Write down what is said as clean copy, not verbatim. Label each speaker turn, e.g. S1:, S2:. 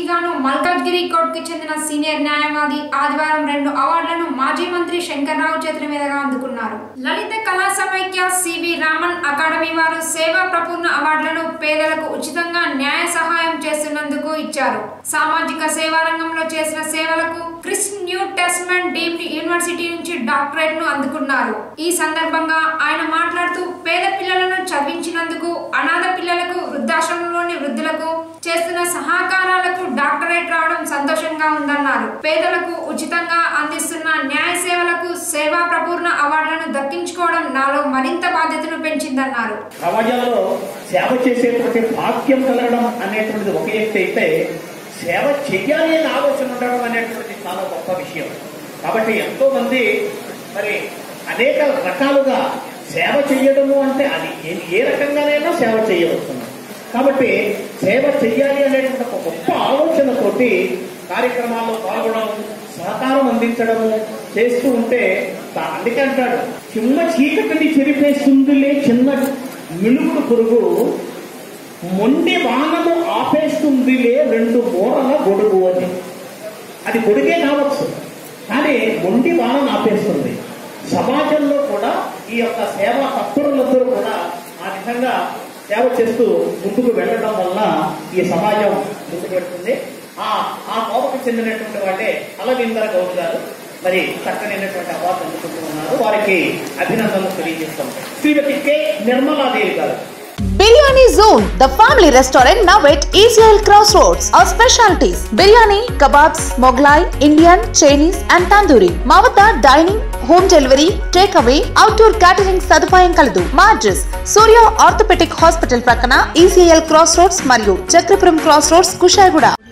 S1: గాను మల్కాజ్గిరి కోర్టుకు చెందిన సీనియర్ న్యాయవాది ఆదివారం 2 అవార్డులను మాజీ మంత్రి శంకర్రావు చేతుల మీదుగా అందుకున్నారు. లలిత కళా సమైక్య సివి రామన్ అకాడమీ వారు సేవా ప్రపూర్ణ అవార్డులను పేదలకు ఉచితంగా న్యాయ సహాయం చేస్తున్నందుకు ఇచ్చారు. సామాజిక సేవా రంగంలో చేసిన సేవలకు Christ new testament deemed university నుంచి డాక్టరేట్ ను అందుకున్నారు. ఈ సందర్భంగా ఆయన మాట్లాడుతూ పేద పిల్లలను చదివించినందుకు, అనాథ పిల్లలకు, వృద్ధాశ్రమంలోని వృద్ధులకు చేస్తున్న సహకారాలకు డాక్టరేట్ రావడం సంతోషంగా ఉందన్నారు. పేదలకు ఉచితంగా అందిస్తున్న న్యాయ సేవలకు సేవా ప్రపూర్ణ అవార్డులను దక్కించుకోవడం నాలో మరింత బాధ్యతను పెంచిందన్నారు.
S2: సమాజంలో సేవ చేసేటువంటి భాగ్యం కలగడం అనేటువంటిది ఒక ఎత్తు అయితే, సేవ చెయ్యాలి అనే ఆలోచన ఉండడం అనేటువంటిది చాలా గొప్ప విషయం. కాబట్టి ఎంతో మంది మరి అనేక రకాలుగా సేవ చేయడము అంటే అది ఏ రకంగానైనా సేవ చేయవచ్చు. కాబట్టి సేవ చెయ్యాలి అనేటువంటి ఒక గొప్ప ఆలోచనతోటి కార్యక్రమాల్లో పాల్గొనడం, సహకారం అందించడము చేస్తూ ఉంటే, అందుకే అంటాడు, చిన్న చీకటిని చెరిపేస్తుందిలే చిన్న మిలుగుడు పురుగు, మొండి వానము ఆపేస్తుందిలే 2 మూరల గొడుగు అని. అది గొడుగే కావచ్చు, కానీ మొండి వానను ఆపేస్తుంది. సమాజంలో కూడా ఈ యొక్క సేవా తత్పరులందరూ కూడా ఆ విధంగా సేవ చేస్తూ ముందుకు వెళ్ళడం వల్ల ఈ సమాజం ముందుకు వెళ్తుంది. ఆ కోపకు చెందినటువంటి వాళ్ళే అలవీందర్ గౌడ్ గారు మరి చక్కనైనటువంటి అవార్డు అందుకుంటూ ఉన్నారు. వారికి అభినందనలు తెలియజేస్తాం. శ్రీమతి కె నిర్మలాదేవి గారు.
S3: Biryani Zone, the family restaurant now at ECL Crossroads. Our specialties: biryani, kebabs, Mughlai, Indian, Chinese and Tandoori. మా వద్ద dining, home delivery, take away, outdoor catering సదుపాయం కలదు. మా అడ్రస్ సూర్య ఆర్థోపెటిక్ హాస్పిటల్ ప్రక్కన ECL Crossroads మరియు Chakrapuram Crossroads, Kushaiguda.